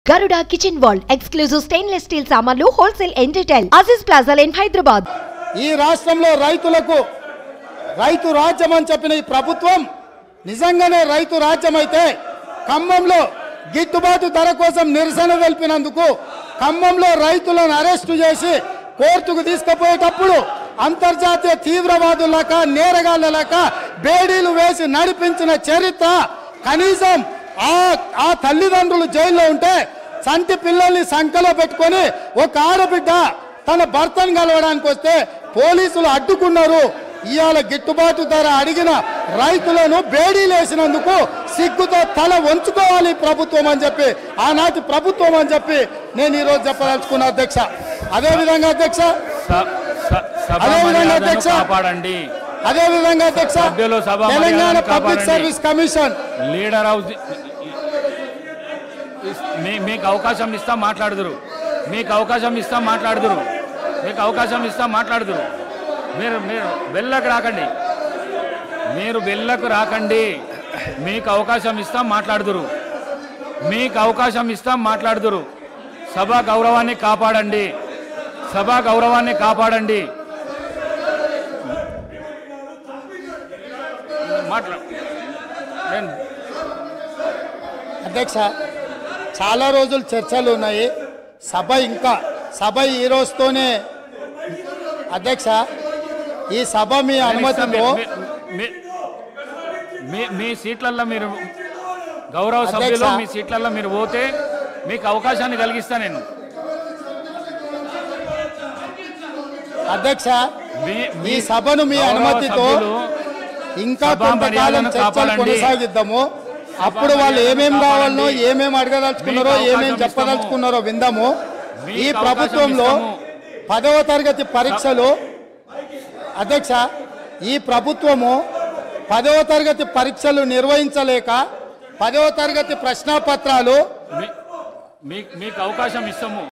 Garuda Kitchen World exclusive stainless steel సామాన్లు wholesale and retail Aziz Plaza in Hyderabad. ఈ రాష్ట్రంలో రైతులకు రైతు రాజ్యం అని చెప్పిన ఈ ప్రభుత్వం నిజంగానే రైతు రాజ్యం అయితే ఖమ్మంలో గిట్టుబాటు ధర కోసం నిరసన తెలిపినందుకు ఖమ్మంలో రైతులను అరెస్టు చేసి కోర్టుకు తీసుకుపోయేటప్పుడు అంతర్జాతీయ తీవ్రవాదులక నేరగాళ్లక బేడీలు వేసి నడిపించిన చరిత్ర కనీసం ఆ తల్లిదండ్రులు జైల్లో ఉంటే సంటి పిల్లల్ని సంకలో పెట్టుకొని ఒక ఆడబిడ్డ తన భర్తను కలవడానికి వస్తే పోలీసులు అడ్డుకున్నారు. ఇవాళ గిట్టుబాటు ధర అడిగిన రైతులను బేడీలేసినందుకు సిగ్గుతో తల వంచుకోవాలి ప్రభుత్వం అని చెప్పి ఆనాటి ప్రభుత్వం అని చెప్పి నేను ఈరోజు చెప్పదలుచుకున్నా అధ్యక్ష. అదేవిధంగా అధ్యక్ష Telangana public service commission leader house మీకు అవకాశం ఇస్తాం మాట్లాడుదురు, మీకు అవకాశం ఇస్తాం మాట్లాడుదురు, మీకు అవకాశం ఇస్తాం మాట్లాడుదురు. మీరు వెళ్ళకు రాకండి, మీరు వెళ్ళకు రాకండి. మీకు అవకాశం ఇస్తాం మాట్లాడుదురు, మీకు అవకాశం ఇస్తాం మాట్లాడుదురు. సభా గౌరవాన్ని కాపాడండి, సభా గౌరవాన్ని కాపాడండి. అధ్యక్ష చాలా రోజులు చర్చలు ఉన్నాయి. సభ ఈ రోజుతోనే అధ్యక్ష ఈ సభ మీ అనుమతితో మీ సీట్లలో మీరు గౌరవ సభ్యులు మీ సీట్లలో మీరు పోతే మీకు అవకాశాన్ని కలిగిస్తా నేను. అధ్యక్ష ఈ సభను మీ అనుమతితో ఇంకా కొంతకాలం చర్చలు కొనసాగిద్దాము. అప్పుడు వాళ్ళు ఏమేం కావాలనో ఏమేమి అడగదలుచుకున్నారో ఏమేమి చెప్పదలుచుకున్నారో విందాము. ఈ ప్రభుత్వంలో 10వ తరగతి పరీక్షలు అధ్యక్ష ఈ ప్రభుత్వము 10వ తరగతి పరీక్షలు నిర్వహించలేక 10వ తరగతి ప్రశ్నాపత్రాలు మీకు అవకాశం ఇస్తాము.